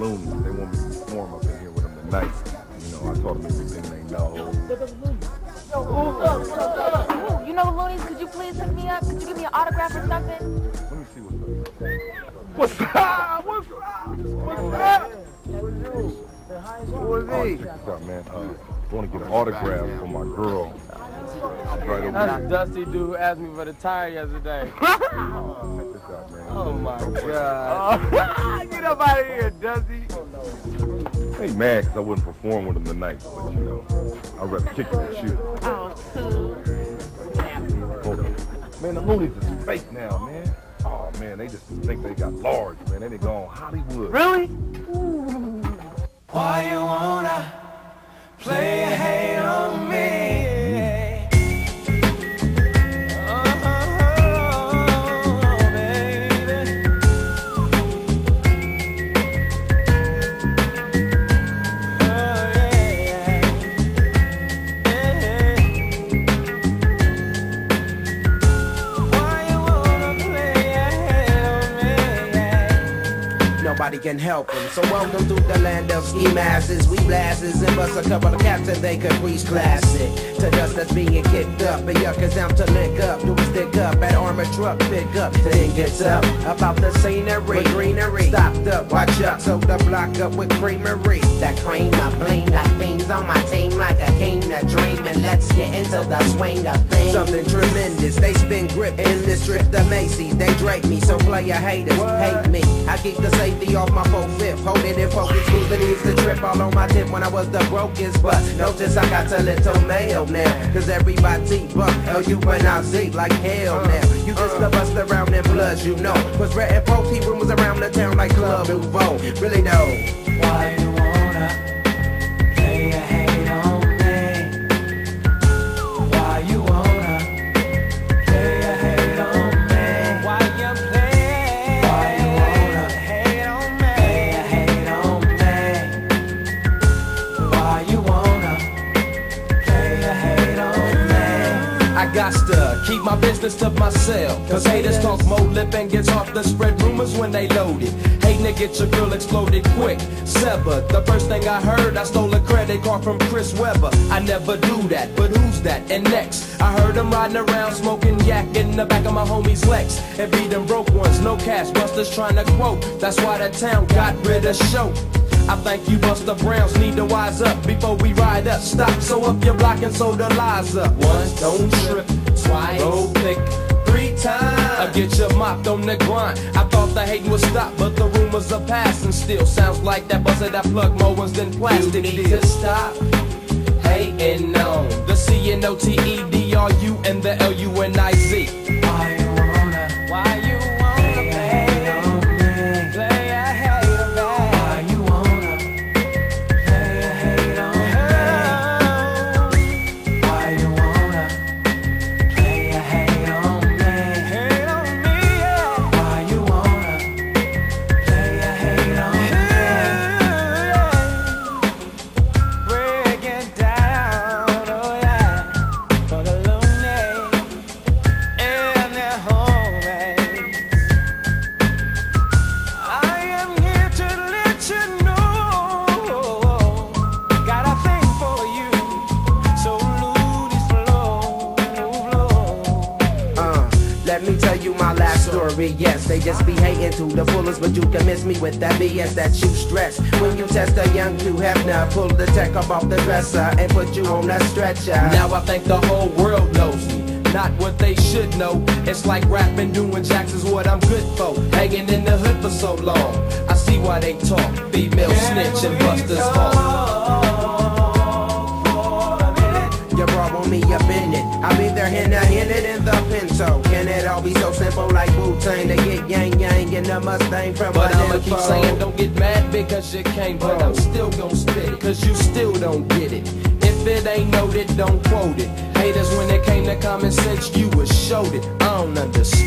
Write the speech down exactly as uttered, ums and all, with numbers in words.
Loonies. They want me to perform up in here with them tonight. You know, I told them everything they know. Yo, what's up? What's up? Ooh, you know the Loonies? Could you please hook me up? Could you give me an autograph or something? Let me see what's up. What's up? What's up? What's up? Who is he? Oh, check this out, man. Uh, I want to get an autograph for my girl. Right over That's here. Dusty dude who asked me for the tire yesterday. Oh, check this out, man. Oh my Don't worry. God. Get up out of here, Dusty. Hey, mad because I wouldn't perform with him tonight, but you know, I'd rather kick it with you. Oh, cool. Hold on. Man, the Loonies is fake now, man. Oh, man, they just think they got large, man. They done gone Hollywood. Really? Why you wanna play a hate on me? Nobody can help him. So welcome to the land of ski masses. We blasses and bust a couple of cats and they could freeze classic. To dust that's being kicked up. And yuckers down to lick up. Do a stick up at armored truck pick up. Then gets up about the scenery. Greenery. Stopped up. Watch up. So the block up with creamery. That cream I bling like things on my team like a king to dream. And let's get into the swing of things. Something tremendous. They spin grip in this strip the Macy's. They drape me. So player haters hate me. I keep the safety off my full fifth, hold it in focus, cruising ease the trip all on my tip when I was the brokest. But notice I got a little mail now, cause everybody but L U N I Z like hell now. You just a bust around in blood, you know. Was red and protein rumors around the town like Club Nouveau. Really though. Why you wanna play a hate on me? Why you wanna play a hate on me? Why you play? Why you wanna hate on me? Play a hate on me. Why you wanna play a hate on me? I got to keep my business to myself, cause haters talk more lip and gets off to spread rumors when they load it. Hating to get your girl exploded quick. Severed. The first thing I heard, I stole a credit card from Chris Webber. I never do that, but who's that? And next, I heard him riding around smoking yak in the back of my homie's Lex. And be them broke ones, no cash, busters trying to quote. That's why the town got rid of show. I think you Buster Browns need to wise up before we ride up. Stop, so up your block and so the lies up. Once, don't trip, twice, go thick, three times. I get you mopped on the grind. I thought the hating would stop, but the rumors are passing still. Sounds like that buzzer that plug more ones than plastic. You need to stop hating on the C N O T E D R U and the L U N I Z. Why you wanna? Why you wanna play on me? Play a hate on me. Why you wanna play a hate on me? Why you wanna play a hate on me? Hate on me, yeah. Why you wanna play a hate on me? Break it down, oh yeah, for the lonely and their homies. I am here to let you know, got a thing for you, so loonies flow, flow. Uh, let me tell you my last story. Yes, they just be hating to the fullest, but you can miss me with that B S that you stress. When you test a young Hugh Hefner, pull the tech up off the dresser and put you on a stretcher. Now I think the whole world knows me, not what they should know. It's like rapping, doing jacks is what I'm good for. Hanging in the hood for so long, I see why they talk. Female snitch and busters talk. You brought on me up in it. I'll be there in the in it in the Pinto. Can it all be so simple like Wu-Tang? They get yang yang in the Mustang from But a I'ma keep saying don't get mad because you can't. But I'm still gon' spit it, cause you still don't get it. If it ain't noted, don't quote it. Haters when it came to common sense, you was showed it. I don't understand.